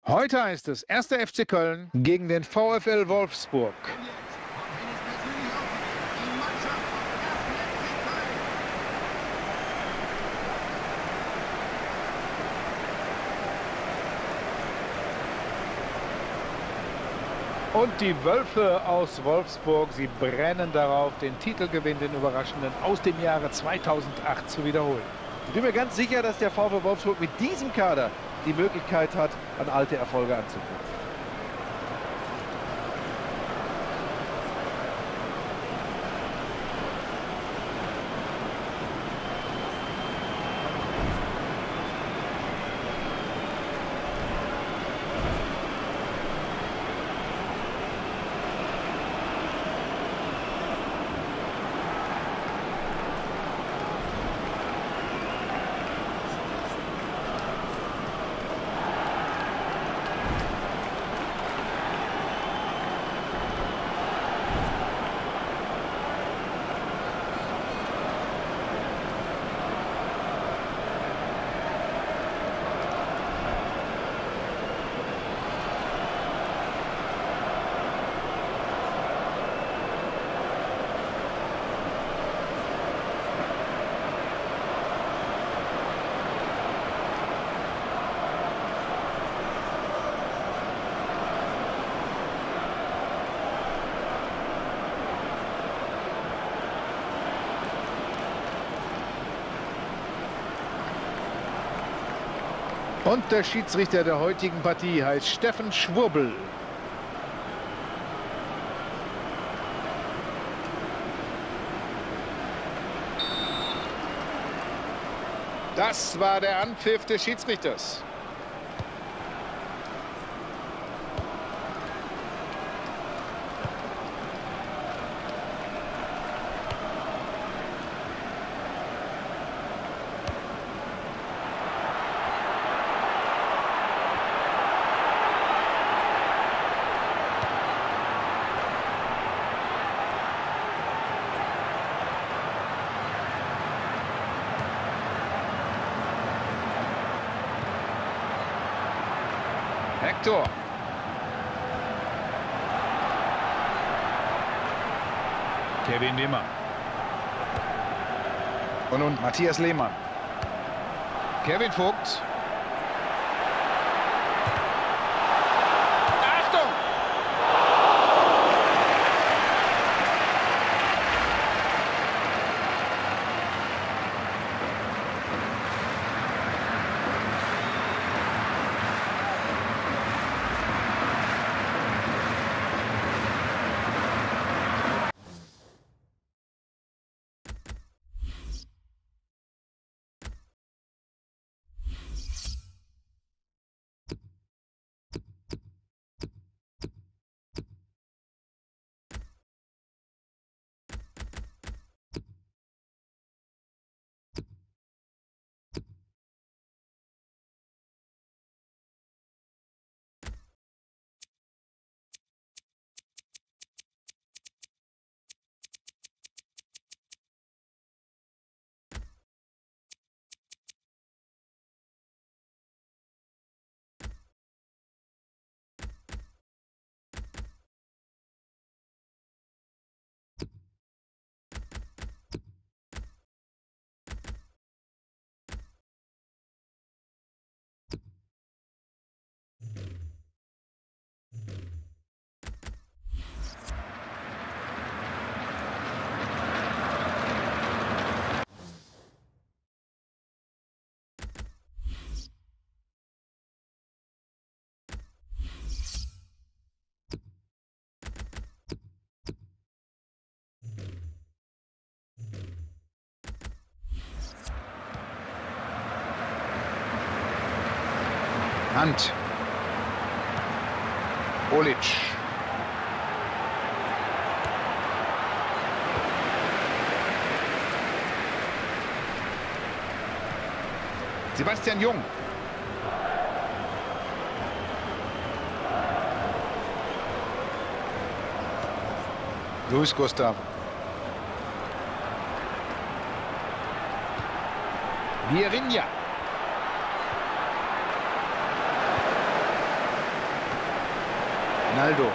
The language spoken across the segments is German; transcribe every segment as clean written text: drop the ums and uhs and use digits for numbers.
Heute heißt es 1. FC Köln gegen den VfL Wolfsburg. Und die Wölfe aus Wolfsburg, sie brennen darauf, den Titelgewinn, den überraschenden, aus dem Jahre 2008 zu wiederholen. Ich bin mir ganz sicher, dass der VfL Wolfsburg mit diesem Kader die Möglichkeit hat, an alte Erfolge anzuknüpfen. Und der Schiedsrichter der heutigen Partie heißt Steffen Schwurbel. Das war der Anpfiff des Schiedsrichters. Hector. Kevin Wimmer. Und nun Matthias Lehmann. Kevin Vogt. Achtung! Hand. Olic. Sebastian Jung. Luis Gustavo. Vieirinha. Naldo.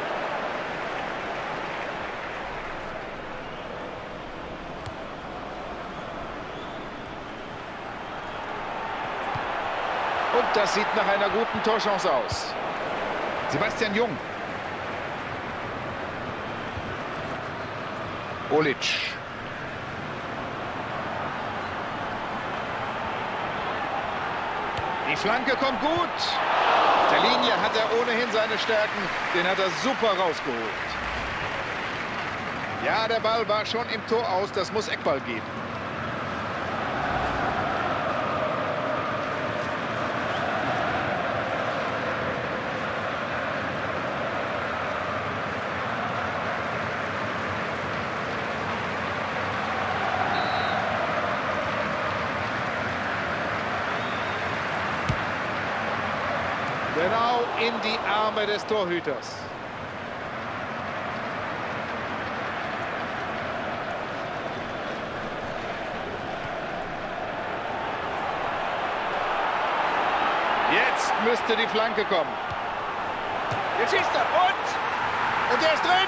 Und das sieht nach einer guten Torchance aus. Sebastian Jung. Olic. Die Flanke kommt gut. Auf der Linie hat er ohnehin seine Stärken. Den hat er super rausgeholt. Ja, der Ball war schon im Tor aus. Das muss Eckball geben. Genau in die Arme des Torhüters. Jetzt müsste die Flanke kommen. Jetzt schießt er und er ist drin.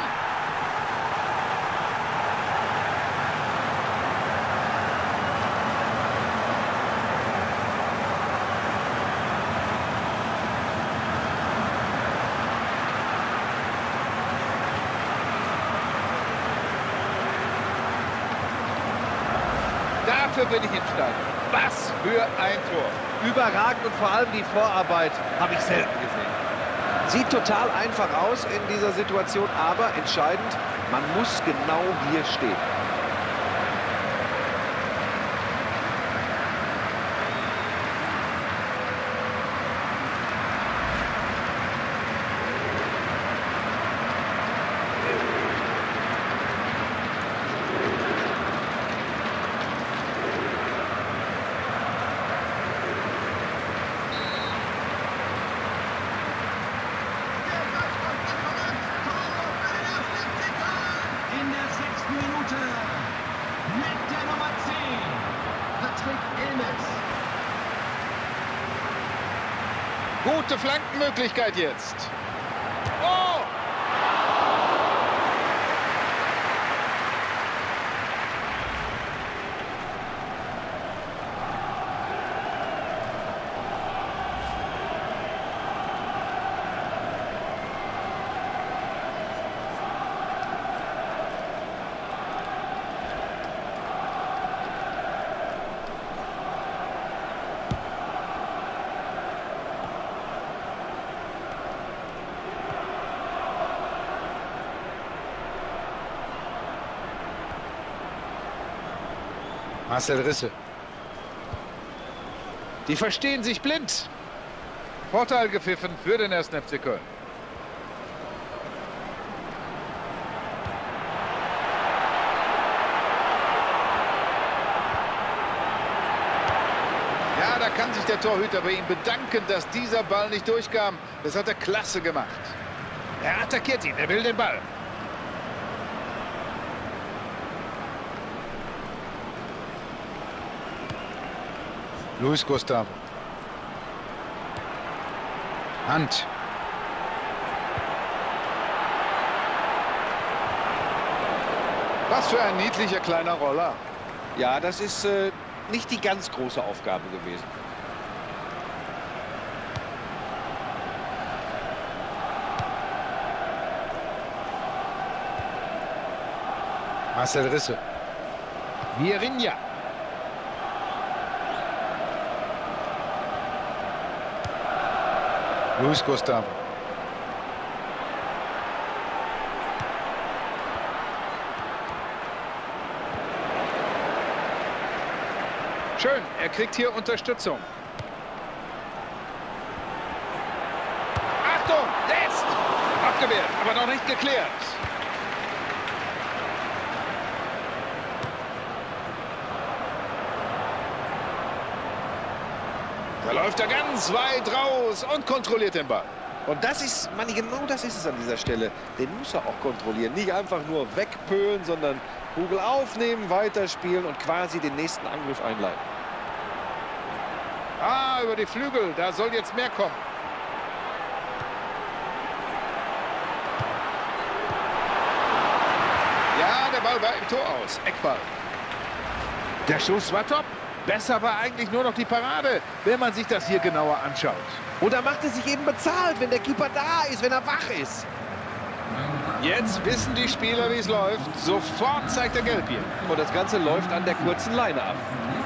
Dafür bin ich im Stadion. Was für ein Tor. Überragend und vor allem die Vorarbeit habe ich selten gesehen. Sieht total einfach aus in dieser Situation, aber entscheidend, man muss genau hier stehen. Mit der Nummer 10, Patrick Ilmes. Gute Flankenmöglichkeit jetzt. Oh! Marcel Risse. Die verstehen sich blind. Vorteil gepfiffen für den 1. FC Köln. Ja, da kann sich der Torhüter bei ihm bedanken, dass dieser Ball nicht durchkam. Das hat er klasse gemacht. Er attackiert ihn, er will den Ball. Luis Gustavo. Hand. Was für ein niedlicher kleiner Roller. Ja, das ist nicht die ganz große Aufgabe gewesen. Marcel Risse. Vierinha. Luis Gustavo. Schön, er kriegt hier Unterstützung. Achtung, jetzt! Abgewehrt, aber noch nicht geklärt. Da läuft er ganz weit raus und kontrolliert den Ball. Und das ist, Manni, genau das ist es an dieser Stelle. Den muss er auch kontrollieren. Nicht einfach nur wegpölen, sondern Kugel aufnehmen, weiterspielen und quasi den nächsten Angriff einleiten. Ah, über die Flügel, da soll jetzt mehr kommen. Ball war im Tor aus. Eckball. Der Schuss war top. Besser war eigentlich nur noch die Parade, wenn man sich das hier genauer anschaut. Oder macht es sich eben bezahlt, wenn der Keeper da ist, wenn er wach ist. Jetzt wissen die Spieler, wie es läuft. Sofort zeigt er Gelb hier. Und das Ganze läuft an der kurzen Leine ab.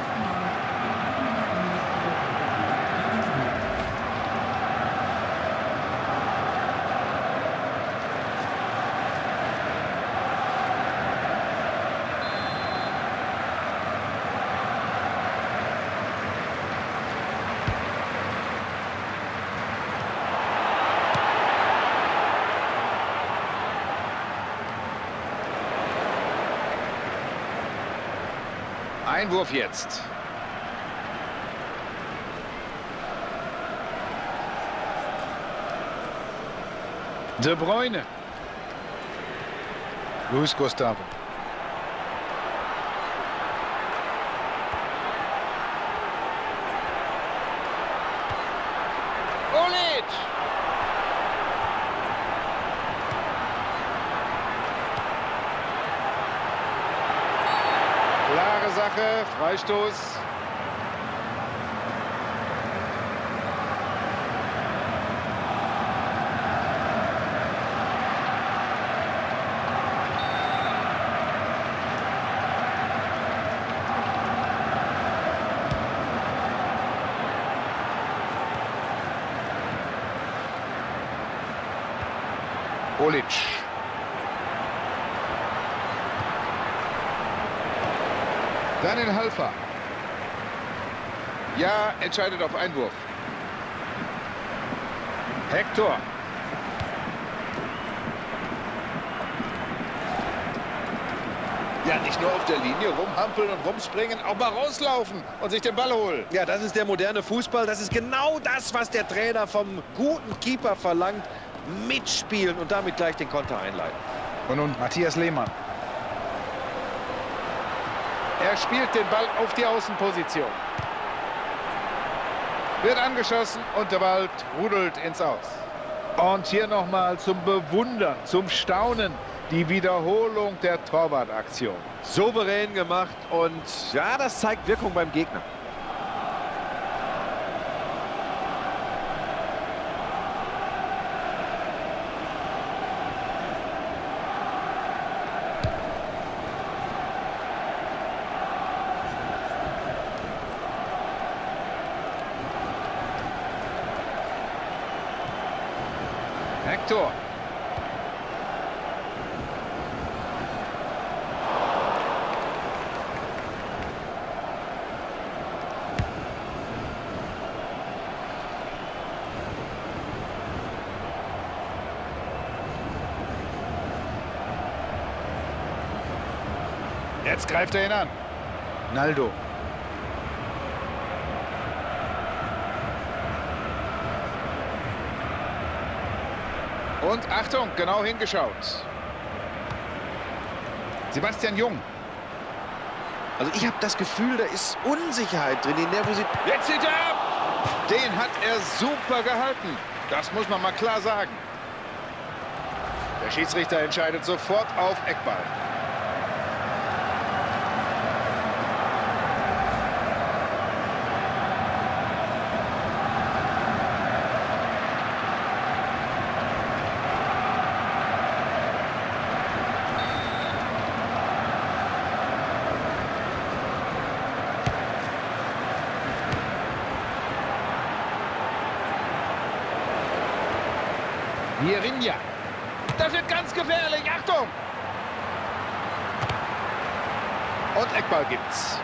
Einwurf jetzt. De Bruyne. Luis Gustavo. Olic. Klare Sache, Freistoß. Olic. Daniel Halfer. Ja, entscheidet auf Einwurf. Hector. Ja, nicht nur auf der Linie rumhampeln und rumspringen, auch mal rauslaufen und sich den Ball holen. Ja, das ist der moderne Fußball. Das ist genau das, was der Trainer vom guten Keeper verlangt. Mitspielen und damit gleich den Konter einleiten. Und nun Matthias Lehmann. Er spielt den Ball auf die Außenposition. Wird angeschossen und der Ball rudelt ins Aus. Und hier nochmal zum Bewundern, zum Staunen, die Wiederholung der Torwartaktion. Souverän gemacht und ja, das zeigt Wirkung beim Gegner. Hector. Jetzt greift er ihn an. Naldo. Und Achtung, genau hingeschaut. Sebastian Jung. Also ich habe das Gefühl, da ist Unsicherheit drin, die Nervosität. Jetzt zieht er ab. Den hat er super gehalten. Das muss man mal klar sagen. Der Schiedsrichter entscheidet sofort auf Eckball. Vierinha. Das wird ganz gefährlich. Achtung! Und Eckball gibt's.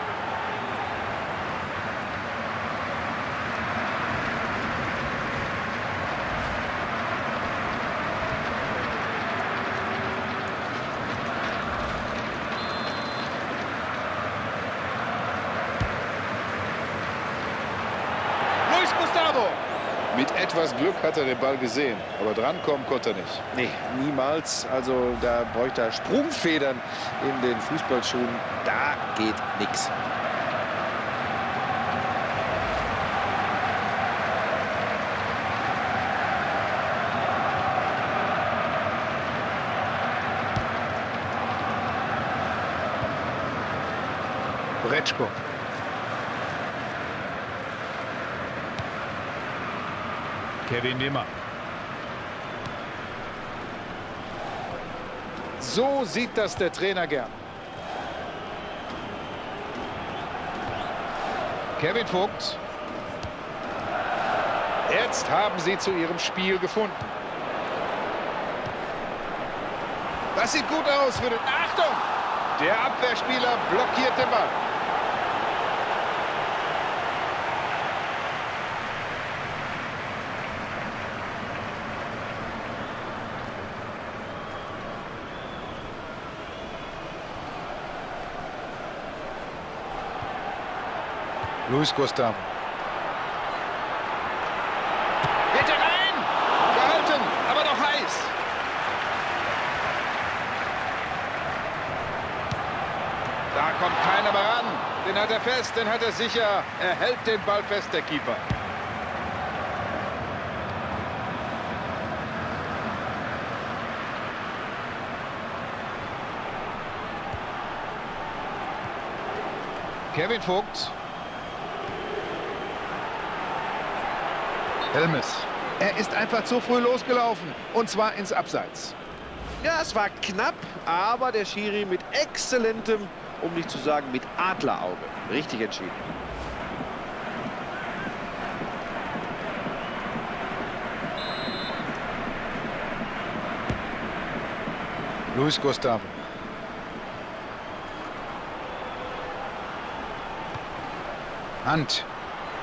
Luis Gustavo. Mit etwas Glück hat er den Ball gesehen, aber drankommen konnte er nicht. Nee, niemals. Also da bräuchte er Sprungfedern in den Fußballschuhen. Da geht nichts. Bretschko. Kevin Nimmer. So sieht das der Trainer gern. Kevin Vogt. Jetzt haben sie zu ihrem Spiel gefunden. Das sieht gut aus für den... Achtung! Der Abwehrspieler blockiert den Ball. Luis Gustavo. Geht er rein! Gehalten, aber noch heiß. Da kommt keiner mehr ran. Den hat er fest, den hat er sicher. Er hält den Ball fest, der Keeper. Kevin Vogt. Helmes. Er ist einfach zu früh losgelaufen. Und zwar ins Abseits. Ja, es war knapp, aber der Schiri mit exzellentem, um nicht zu sagen mit Adlerauge, richtig entschieden. Luis Gustavo. Hand.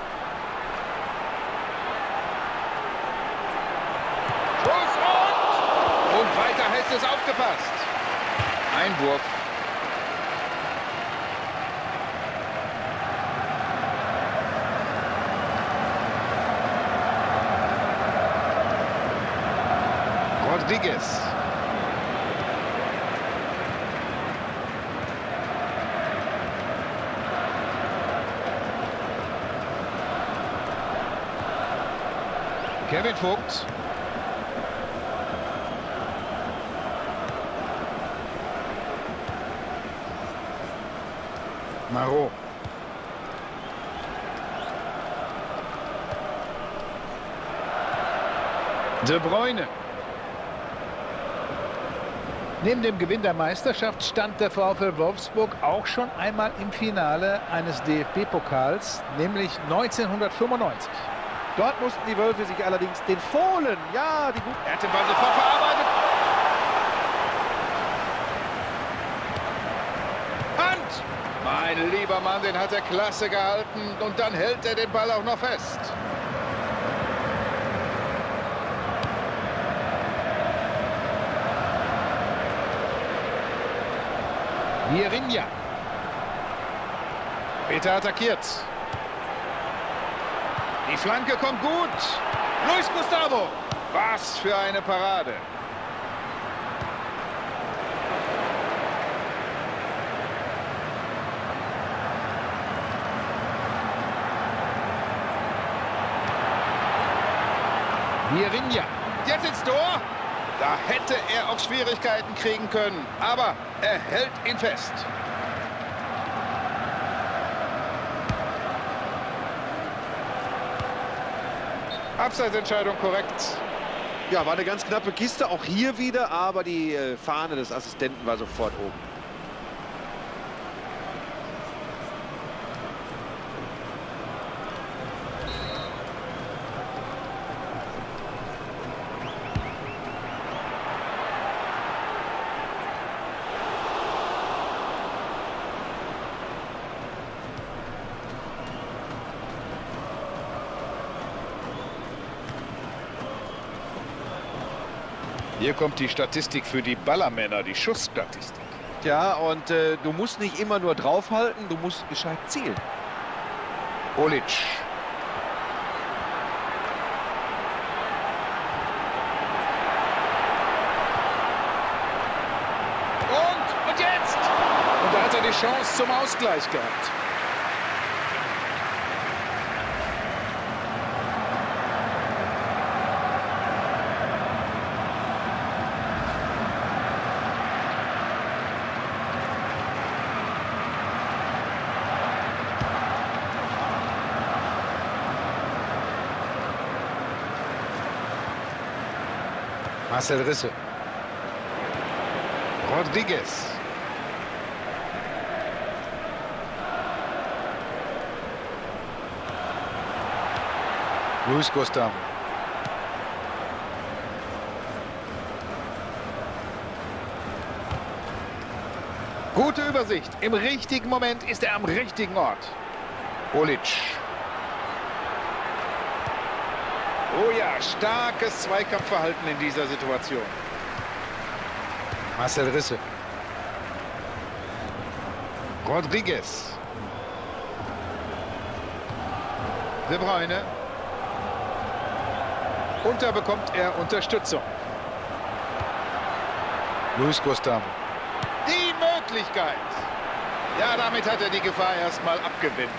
Schuss und weiter heißt es aufgepasst. Einwurf. Rodriguez. Kevin Vogt. Marot. De Bruyne. Neben dem Gewinn der Meisterschaft stand der VfL Wolfsburg auch schon einmal im Finale eines DFB-Pokals, nämlich 1995. Dort mussten die Wölfe sich allerdings den Fohlen, ja, die gut... Er hat den Ball sofort verarbeitet. Hand! Mein lieber Mann, den hat er klasse gehalten und dann hält er den Ball auch noch fest. Vierinha. Peter attackiert. Die Flanke kommt gut. Luis Gustavo. Was für eine Parade. Vierinha. Jetzt ins Tor. Da hätte er auch Schwierigkeiten kriegen können. Aber er hält ihn fest. Abseitsentscheidung korrekt. Ja, war eine ganz knappe Kiste, auch hier wieder, aber die Fahne des Assistenten war sofort oben. Hier kommt die Statistik für die Ballermänner, die Schussstatistik. Ja, und du musst nicht immer nur draufhalten, du musst gescheit zielen. Olic. Und jetzt! Und da hat er die Chance zum Ausgleich gehabt. Marcel Risse. Rodriguez. Luis Gustavo. Gute Übersicht. Im richtigen Moment ist er am richtigen Ort. Olic. Oh ja, starkes Zweikampfverhalten in dieser Situation. Marcel Risse. Rodriguez. De Bruyne. Und da bekommt er Unterstützung. Luis Gustavo. Die Möglichkeit. Ja, damit hat er die Gefahr erstmal abgewendet.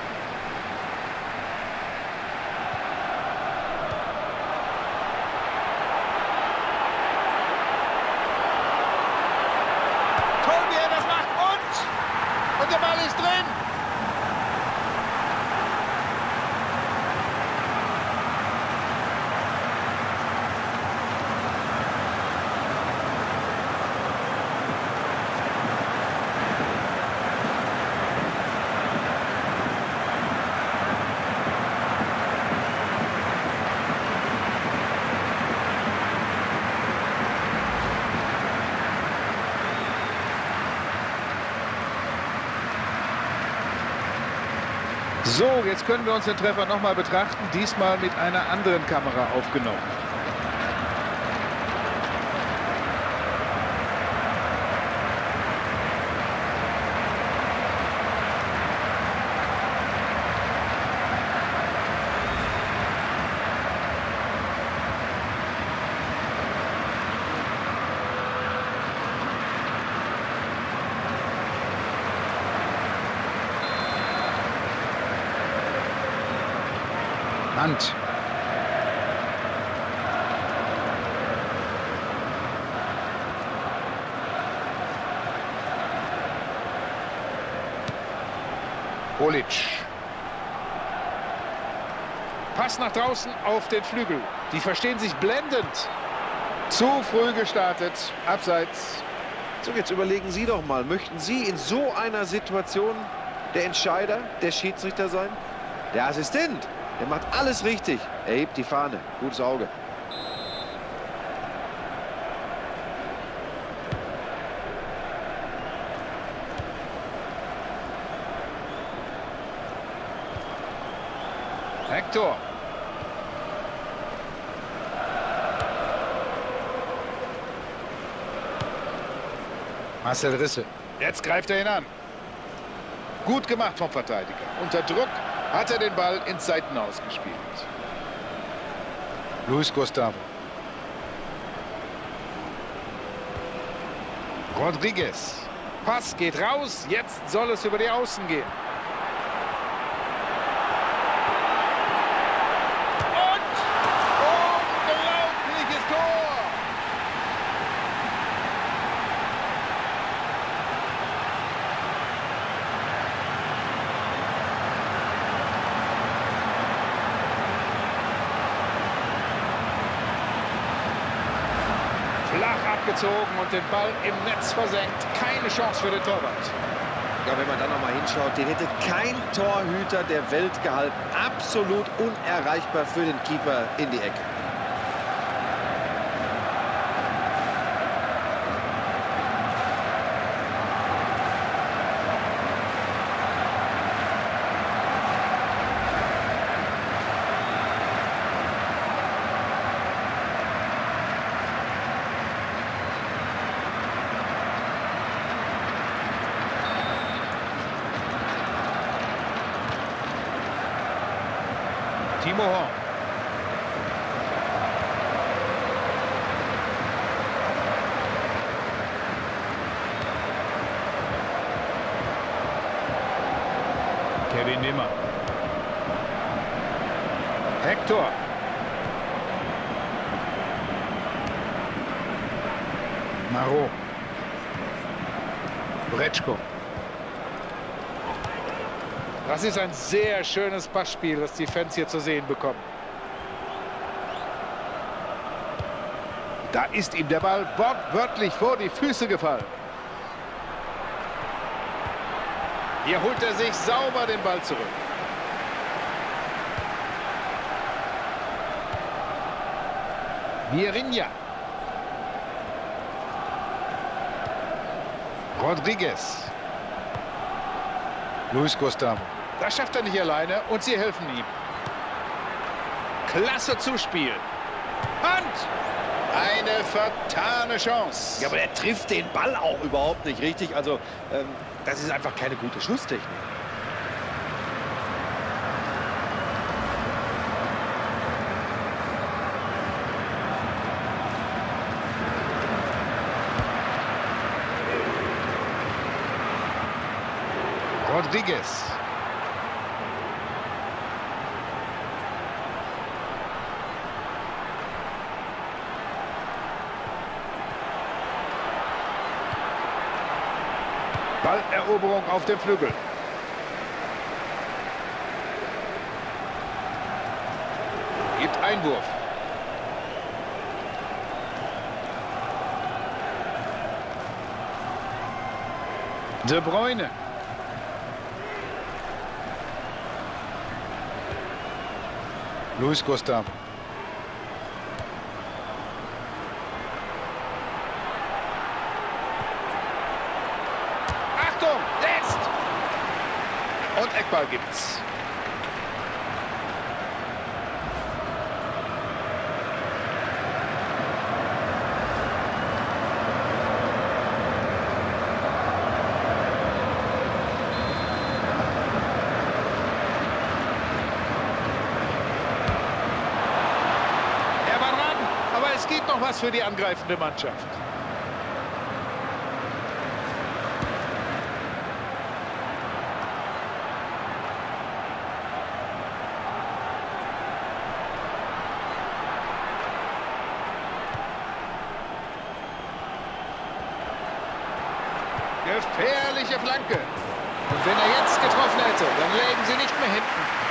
Toll, wie er das macht. Und der Ball ist drin. So, jetzt können wir uns den Treffer nochmal betrachten, diesmal mit einer anderen Kamera aufgenommen. Hand. Olic. Pass nach draußen auf den Flügel. Die verstehen sich blendend. Zu früh gestartet. Abseits. So, jetzt überlegen Sie doch mal, möchten Sie in so einer Situation der Entscheider, der Schiedsrichter sein? Der Assistent, der macht alles richtig. Er hebt die Fahne. Gutes Auge. Hector. Marcel Risse. Jetzt greift er ihn an. Gut gemacht vom Verteidiger. Unter Druck hat er den Ball ins Seitenhaus gespielt. Luis Gustavo. Rodriguez. Pass geht raus. Jetzt soll es über die Außen gehen. Und unglaubliches Tor. Flach abgezogen und den Ball im Netz versenkt. Keine Chance für den Torwart. Ja, wenn man da noch mal hinschaut, den hätte kein Torhüter der Welt gehalten. Absolut unerreichbar für den Keeper in die Ecke. Timo Horn. Kevin Nimmer. Hector. Marot. Brečko. Das ist ein sehr schönes Passspiel, das die Fans hier zu sehen bekommen. Da ist ihm der Ball wortwörtlich vor die Füße gefallen. Hier holt er sich sauber den Ball zurück. Vieirinha. Rodriguez. Luis Gustavo. Das schafft er nicht alleine und sie helfen ihm. Klasse Zuspiel. Hand! Eine vertane Chance. Ja, aber er trifft den Ball auch überhaupt nicht richtig. Also, das ist einfach keine gute Schusstechnik. Rodriguez. Balleroberung auf dem Flügel. Gibt Einwurf. De Bruyne. Luis Gustavo. Achtung, jetzt! Und Eckball gibt's. Es geht noch was für die angreifende Mannschaft. Gefährliche Flanke. Und wenn er jetzt getroffen hätte, dann lägen sie nicht mehr hinten.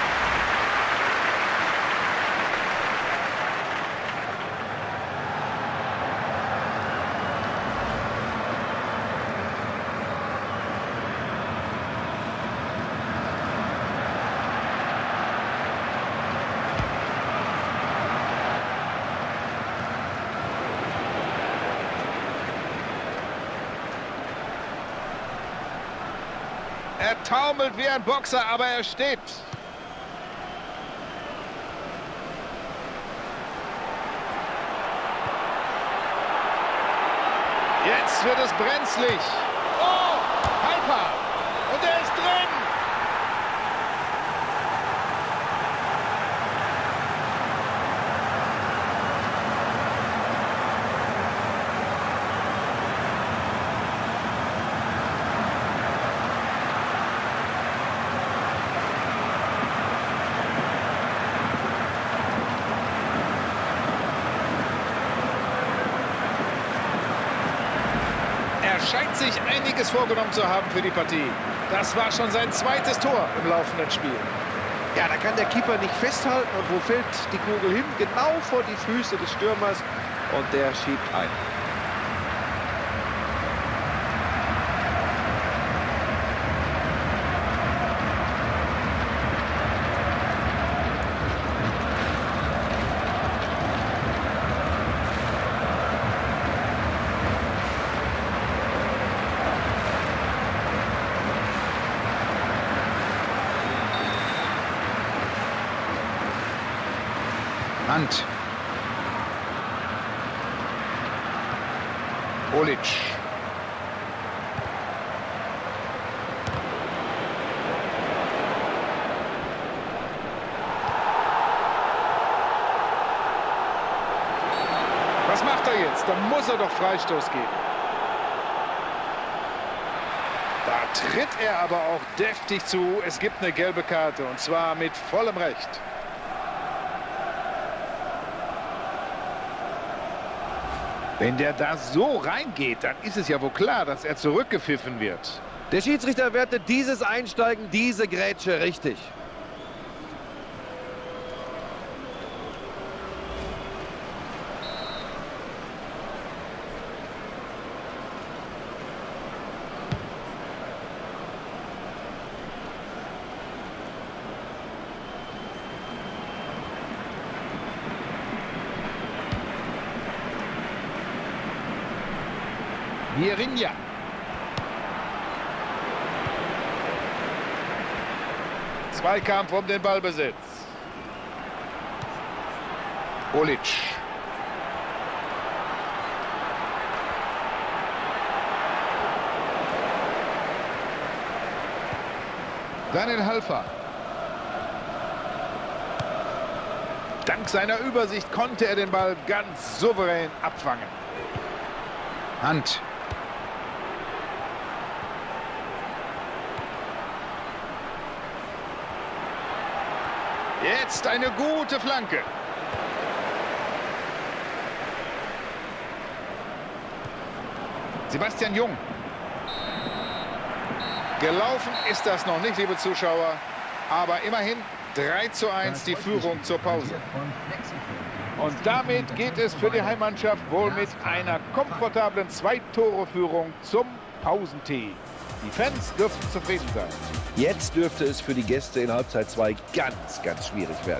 Er taumelt wie ein Boxer, aber er steht. Jetzt wird es brenzlig. Oh, Halper. Und er ist drin. Er scheint sich einiges vorgenommen zu haben für die Partie. Das war schon sein zweites Tor im laufenden Spiel. Ja, da kann der Keeper nicht festhalten. Und wo fällt die Kugel hin? Genau vor die Füße des Stürmers. Und der schiebt ein. Hand. Olic. Was macht er jetzt? Da muss er doch Freistoß geben. Da tritt er aber auch deftig zu. Es gibt eine gelbe Karte und zwar mit vollem Recht. Wenn der da so reingeht, dann ist es ja wohl klar, dass er zurückgepfiffen wird. Der Schiedsrichter wertet dieses Einsteigen, diese Grätsche richtig. Vierinha. Zweikampf um den Ballbesitz. Olic. Daniel Halfer. Dank seiner Übersicht konnte er den Ball ganz souverän abfangen. Hand. Jetzt eine gute Flanke. Sebastian Jung. Gelaufen ist das noch nicht, liebe Zuschauer. Aber immerhin 3:1 die Führung zur Pause. Und damit geht es für die Heimmannschaft wohl mit einer komfortablen 2-Tore-Führung zum Pausentee. Die Fans dürften zufrieden sein. Jetzt dürfte es für die Gäste in Halbzeit 2 ganz, ganz schwierig werden.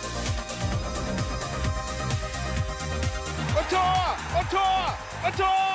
Und Tor! Und Tor! Und Tor!